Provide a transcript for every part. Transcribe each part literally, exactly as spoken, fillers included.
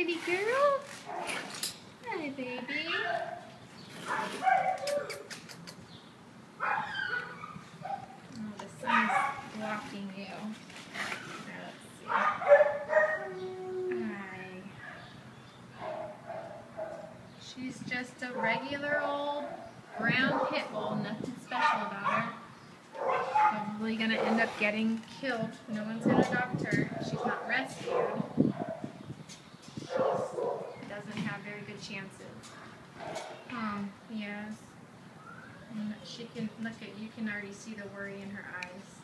pretty girl. Hi, baby. Oh, the sun's blocking you. Now, let's see. Hi. She's just a regular old brown pit bull. Nothing special about her. Probably going to end up getting killed. No one's going to adopt her. She's not rescued. She doesn't have very good chances. Um, yes. And she can, look at, you can already see the worry in her eyes.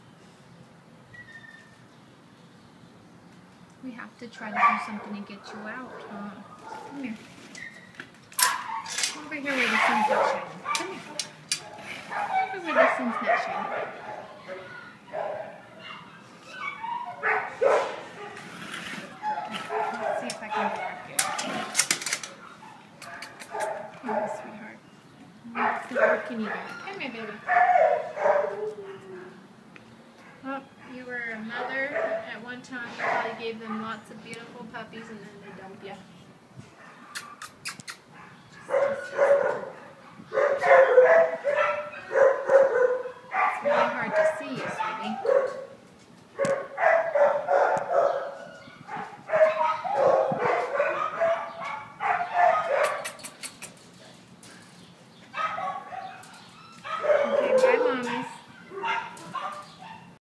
We have to try to do something to get you out, huh? Come here. Come over here where the sun's not shining. Come here. Come over where the sun's not shining. Let's see if I can block you. Come here, sweetheart. It's not working either. Come here, baby. Oh, you were a mother at one time. You probably gave them lots of beautiful puppies and then they dumped you.